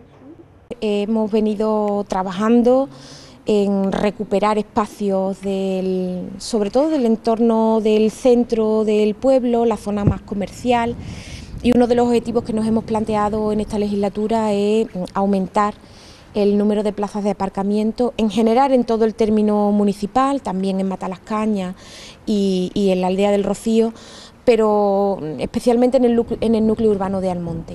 Hemos venido trabajando en recuperar espacios sobre todo del entorno del centro del pueblo, la zona más comercial, y uno de los objetivos que nos hemos planteado en esta legislatura es aumentar el número de plazas de aparcamiento en general en todo el término municipal, también en Matalascañas y en la aldea del Rocío, pero especialmente en el núcleo urbano de Almonte,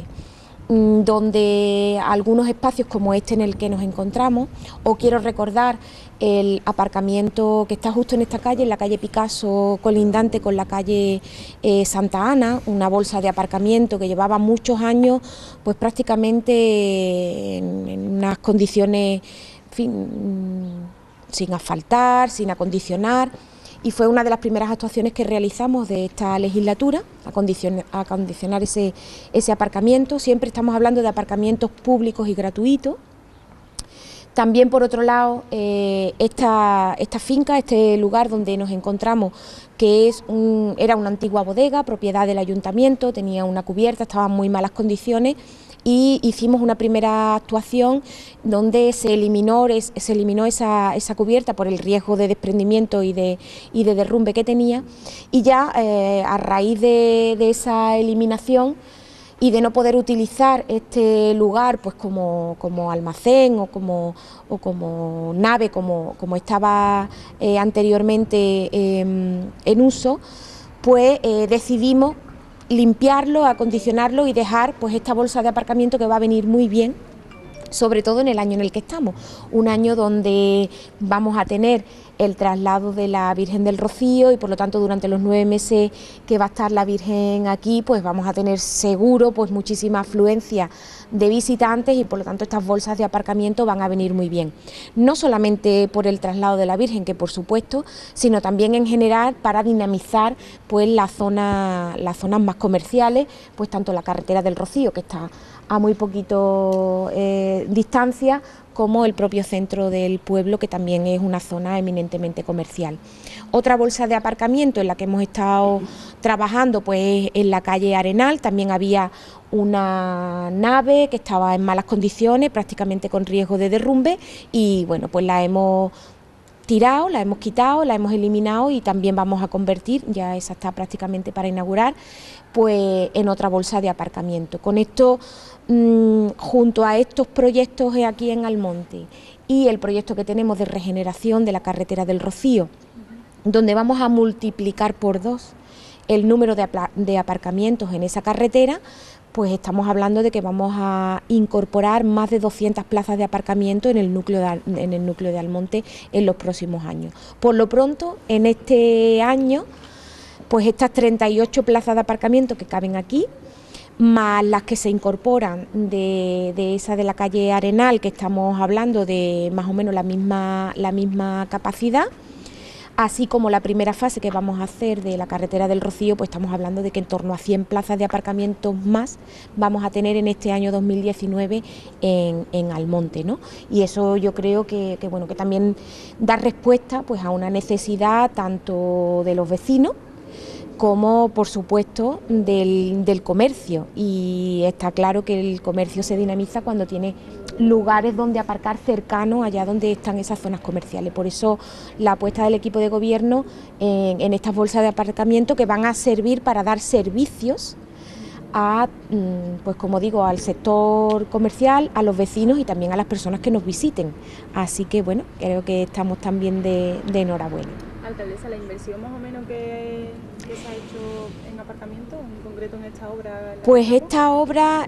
donde algunos espacios como este en el que nos encontramos, o quiero recordar el aparcamiento que está justo en esta calle, en la calle Picasso, colindante con la calle Santa Ana, una bolsa de aparcamiento que llevaba muchos años, pues prácticamente en unas condiciones, en fin, sin asfaltar, sin acondicionar. Y fue una de las primeras actuaciones que realizamos de esta legislatura, acondicionar ese aparcamiento. Siempre estamos hablando de aparcamientos públicos y gratuitos. También, por otro lado, esta finca, este lugar donde nos encontramos, que era una antigua bodega, propiedad del ayuntamiento, tenía una cubierta, estaba en muy malas condiciones, y hicimos una primera actuación donde se eliminó esa cubierta por el riesgo de desprendimiento y de derrumbe que tenía, y ya a raíz de esa eliminación y de no poder utilizar este lugar pues como almacén o como nave como estaba anteriormente en uso, pues decidimos limpiarlo, acondicionarlo y dejar pues esta bolsa de aparcamiento que va a venir muy bien, sobre todo en el año en el que estamos, un año donde vamos a tener el traslado de la Virgen del Rocío y por lo tanto durante los 9 meses que va a estar la Virgen aquí, pues vamos a tener seguro pues muchísima afluencia de visitantes, y por lo tanto estas bolsas de aparcamiento van a venir muy bien, no solamente por el traslado de la Virgen, que por supuesto, sino también en general para dinamizar pues las zonas más comerciales, pues tanto la carretera del Rocío, que está a muy poquito distancia, como el propio centro del pueblo, que también es una zona eminentemente comercial. Otra bolsa de aparcamiento en la que hemos estado trabajando pues en la calle Arenal. También había una nave que estaba en malas condiciones, prácticamente con riesgo de derrumbe, y bueno, pues la hemos tirado, la hemos quitado, la hemos eliminado, y también vamos a convertir, ya esa está prácticamente para inaugurar, pues en otra bolsa de aparcamiento. Con esto, junto a estos proyectos aquí en Almonte y el proyecto que tenemos de regeneración de la carretera del Rocío, donde vamos a multiplicar por 2 el número de aparcamientos en esa carretera, pues estamos hablando de que vamos a incorporar más de 200 plazas de aparcamiento en el núcleo de Almonte en los próximos años. Por lo pronto, en este año, pues estas 38 plazas de aparcamiento que caben aquí, más las que se incorporan de esa de la calle Arenal, que estamos hablando de más o menos la misma capacidad, así como la primera fase que vamos a hacer de la carretera del Rocío, pues estamos hablando de que en torno a 100 plazas de aparcamientos más vamos a tener en este año 2019 en Almonte, ¿no? Y eso yo creo que bueno, que también da respuesta pues a una necesidad tanto de los vecinos como por supuesto del comercio, y está claro que el comercio se dinamiza cuando tiene lugares donde aparcar cercanos allá donde están esas zonas comerciales. Por eso la apuesta del equipo de gobierno en estas bolsas de aparcamiento, que van a servir para dar servicios a, pues como digo, al sector comercial, a los vecinos y también a las personas que nos visiten. Así que bueno, creo que estamos también de enhorabuena. Alcaldesa, la inversión más o menos que se ha hecho en aparcamiento, en concreto en esta obra. Pues esta obra,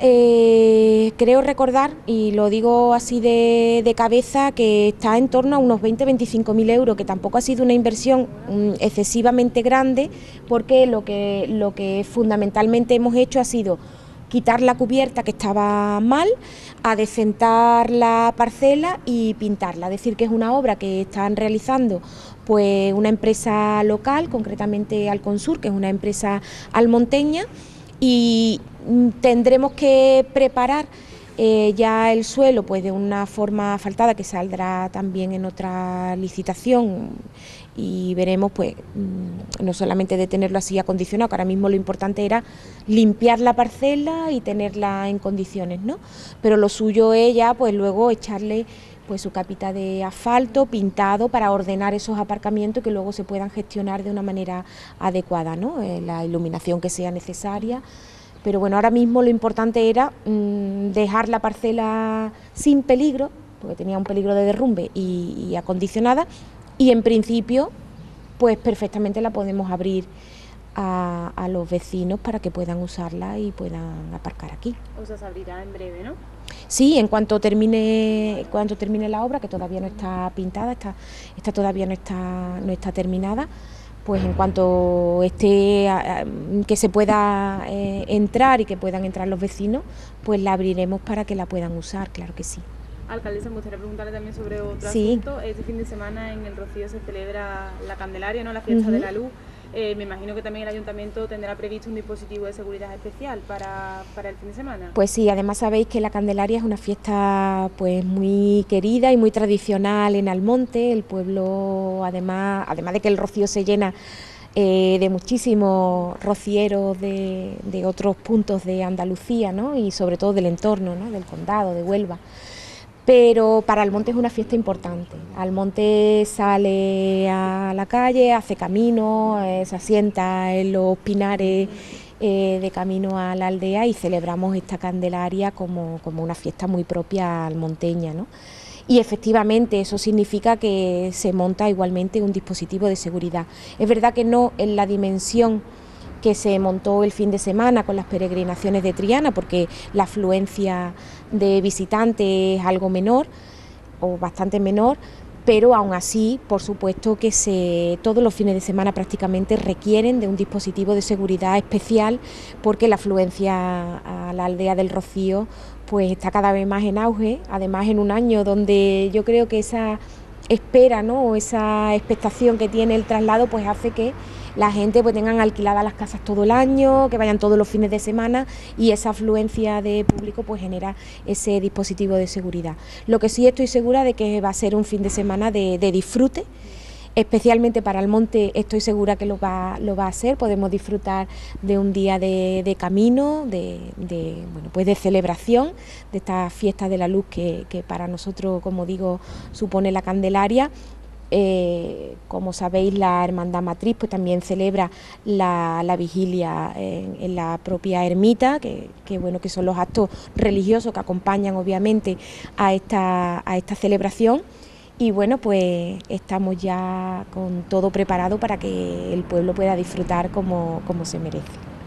creo recordar, y lo digo así de cabeza, que está en torno a unos 20-25.000 euros, que tampoco ha sido una inversión excesivamente grande, porque lo que fundamentalmente hemos hecho ha sido quitar la cubierta que estaba mal, adecentar la parcela y pintarla. Es decir, que es una obra que están realizando pues una empresa local, concretamente Alconsur, que es una empresa almonteña, y tendremos que preparar ya el suelo pues de una forma asfaltada que saldrá también en otra licitación y veremos pues no solamente de tenerlo así acondicionado, que ahora mismo lo importante era limpiar la parcela y tenerla en condiciones, ¿no? Pero lo suyo es ya pues luego echarle pues su capita de asfalto pintado para ordenar esos aparcamientos y que luego se puedan gestionar de una manera adecuada, ¿no? La iluminación que sea necesaria. Pero bueno, ahora mismo lo importante era dejar la parcela sin peligro, porque tenía un peligro de derrumbe y acondicionada, y en principio pues perfectamente la podemos abrir a los vecinos para que puedan usarla y puedan aparcar aquí. O sea, se abrirá en breve, ¿no? Sí, en cuanto termine la obra, que todavía no está pintada, esta todavía no está terminada, pues en cuanto esté, que se pueda entrar y que puedan entrar los vecinos, pues la abriremos para que la puedan usar, claro que sí. Alcaldesa, me gustaría preguntarle también sobre otro Sí. asunto. Este fin de semana en el Rocío se celebra la Candelaria, ¿no? La fiesta de la luz. Me imagino que también el ayuntamiento tendrá previsto un dispositivo de seguridad especial para el fin de semana. Pues sí, además sabéis que la Candelaria es una fiesta pues muy querida y muy tradicional en Almonte. El pueblo, además de que el Rocío se llena de muchísimos rocieros de otros puntos de Andalucía, ¿no? Y sobre todo del entorno, ¿no? Del condado, de Huelva. Pero para Almonte es una fiesta importante. Almonte sale a la calle, hace camino, se asienta en los pinares de camino a la aldea y celebramos esta Candelaria como una fiesta muy propia almonteña, ¿no? Y efectivamente eso significa que se monta igualmente un dispositivo de seguridad. Es verdad que no en la dimensión que se montó el fin de semana con las peregrinaciones de Triana, porque la afluencia de visitantes es algo menor o bastante menor, pero aún así, por supuesto que todos los fines de semana prácticamente requieren de un dispositivo de seguridad especial, porque la afluencia a la aldea del Rocío pues está cada vez más en auge, además en un año donde yo creo que esa espera, ¿no? O esa expectación que tiene el traslado pues hace que la gente pues tengan alquiladas las casas todo el año, que vayan todos los fines de semana y esa afluencia de público pues genera ese dispositivo de seguridad. Lo que sí estoy segura de que va a ser un fin de semana de disfrute, especialmente para Almonte estoy segura que lo va a hacer. Podemos disfrutar de un día de camino, pues de celebración de esta fiesta de la luz que para nosotros, como digo, supone la Candelaria. Como sabéis, la Hermandad Matriz pues también celebra la vigilia en la propia ermita, que son los actos religiosos que acompañan obviamente a esta celebración. Y bueno, pues estamos ya con todo preparado para que el pueblo pueda disfrutar como se merece.